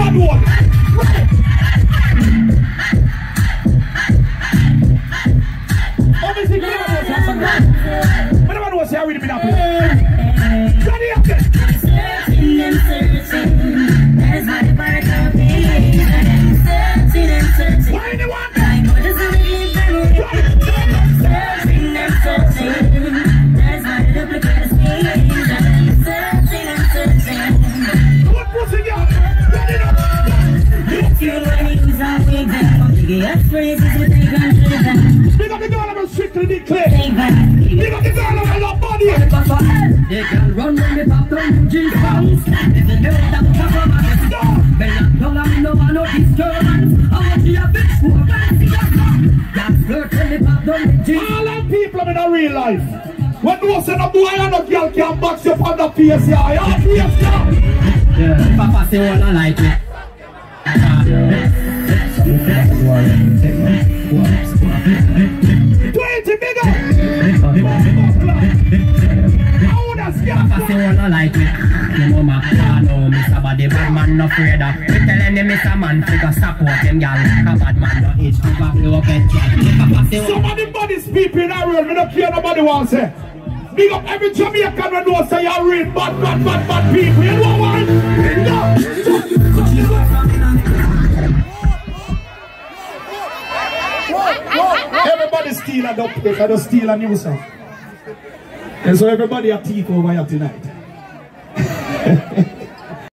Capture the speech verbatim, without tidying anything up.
bad one. Obviously, you never know something. But I know what's here with me now. Ready up there. Searching and searching. That's my part of me. Searching and searching. Why do you want I know this is really very searching and searching. That's my duplicate of me. Searching and searching. what pussy girl? Ready up. If you wings are big, yes, phrases with a gun. Big up the girl I'm strictly declared. Take back. Big up the girl I'm a body. They can run when they pop down G-Fans. If they know that we have a man, well, I'm no one no disturbance. I want to a bitch who a fancy that. That's flirt when they pop down G-Fans. All them people in a real life. When you say no boy and no girl can box you on the face, yeah, yeah, face, yeah. Yeah, Papa say all I like it. Twenty bigger. Papa say all I like it. You know my I know Mister Body bad man no afraid of. We tell any Mister Man figure support him gal. A bad man no age to back low get Papa say some of the bodies people in our world, we don't care nobody wants it. Big up every Jamaican when you say you're real bad, bad, bad, bad people. You know what? No. Everybody steal a dub plate, I just steal a new song. And so everybody a thief over here tonight.